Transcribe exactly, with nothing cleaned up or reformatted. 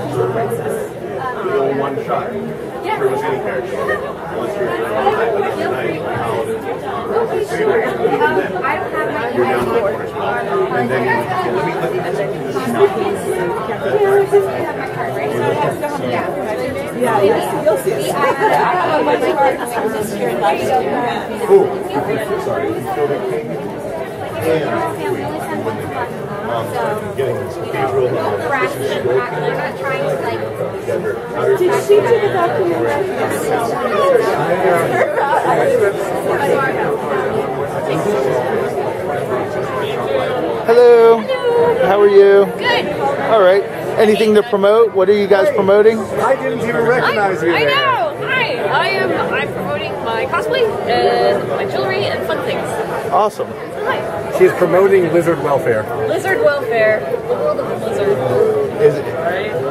The old one shot. Pretty much any character. Unless you're your own type, but it's nice. So you're like, even then, you're down to like one as well. And then, yeah, let me, let me, yeah, yeah, you'll see it. oh, sorry. So the king and queen, when they um, getting this cathedral, Did she do the documentary? Hello. Hello. How are you? Good. All right. Anything to promote? What are you guys promoting? I didn't even recognize I, you I there. know. Hi. I am. I'm promoting my cosplay and my jewelry and fun things. Awesome. Hi. She's promoting lizard welfare. Lizard welfare. The world of the lizard. Is it?